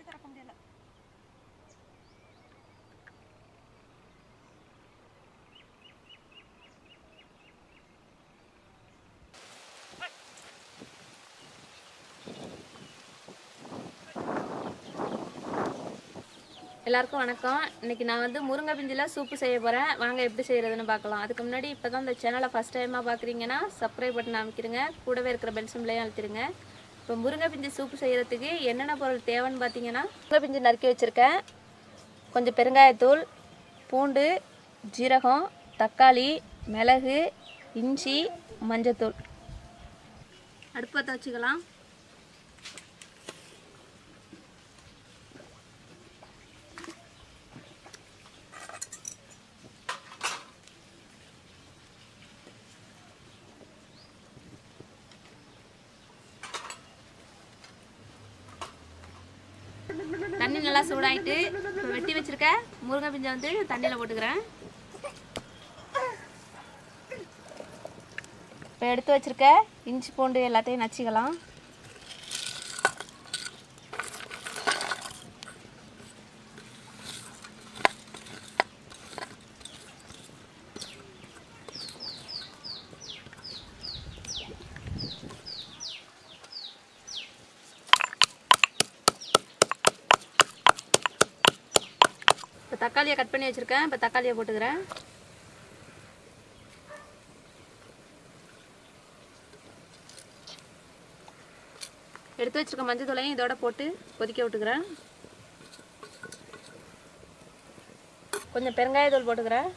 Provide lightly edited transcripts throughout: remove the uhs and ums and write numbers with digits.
திறக்க முடியல. எல்லாருக்கும் வணக்கம். இன்றைக்கி நான் வந்து முருங்கை பிஞ்சில் சூப்பு செய்ய போகிறேன். வாங்க எப்படி செய்கிறதுன்னு பார்க்கலாம். அதுக்கு முன்னாடி இப்போ தான் இந்த சேனலை ஃபஸ்ட் டைமாக பார்க்குறீங்கன்னா சப்ஸ்கிரைப் பட்டன் அமைக்கிறங்க, கூடவே இருக்கிற பெல் சிம்பளையும் அழுத்திடுங்க. இப்போ முருங்கை பிஞ்சு சூப்பு செய்கிறதுக்கு என்னென்ன பொருள் தேவைன்னு பார்த்தீங்கன்னா, முருங்கை பிஞ்சு நறுக்கி வச்சுருக்கேன், கொஞ்சம் பெருங்காயத்தூள், பூண்டு, ஜீரகம், தக்காளி, மிளகு, இஞ்சி, மஞ்சத்தூள். அடுப்பு பற்ற வச்சுக்கலாம். தண்ணி நல்லா சூடாயிட்டு இப்போ வெட்டி வச்சிருக்க முருங்கை பிஞ்சை வந்து தண்ணியில் போட்டுக்கிறேன். இப்போ எடுத்து வச்சிருக்க இஞ்சி பூண்டு எல்லாத்தையும் நச்சுக்கலாம். இப்போ தக்காளியை கட் பண்ணி வச்சுருக்கேன். இப்போ தக்காளியை போட்டுக்கிறேன். எடுத்து வச்சுருக்க மஞ்சள் தூளையும் இதோட போட்டு கொதிக்க விட்டுக்கிறேன். கொஞ்சம் பெருங்காயத்தூள் போட்டுக்கிறேன்.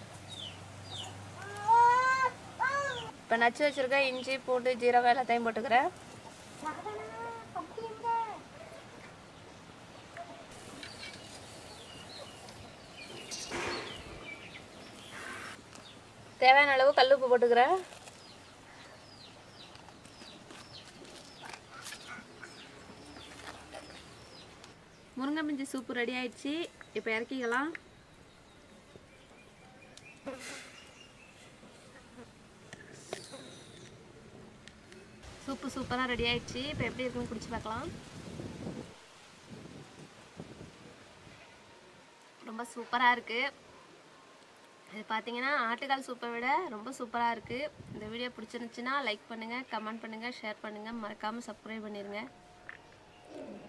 இப்போ நச்சு வச்சுருக்க இஞ்சி பூண்டு ஜீரகம் எல்லாத்தையும் போட்டுக்கிறேன். தேவையான அளவு கல் உப்பு போட்டுக்கிறேன். முருங்கை பிஞ்சு சூப்பு ரெடி ஆயிடுச்சு. இப்போ இறக்கிக்கலாம். சூப்பு சூப்பராக ரெடி ஆயிடுச்சு. இப்போ எப்படி இருக்குன்னு குடிச்சு பார்க்கலாம். ரொம்ப சூப்பராக இருக்குது. இது பார்த்தீங்கன்னா ஆட்டுக்கால் சூப்பை விட ரொம்ப சூப்பராக இருக்குது. இந்த வீடியோ பிடிச்சிருந்துச்சுன்னா லைக் பண்ணுங்கள், கமெண்ட் பண்ணுங்கள், ஷேர் பண்ணுங்கள், மறக்காமல் சப்ஸ்கிரைப் பண்ணிடுங்க.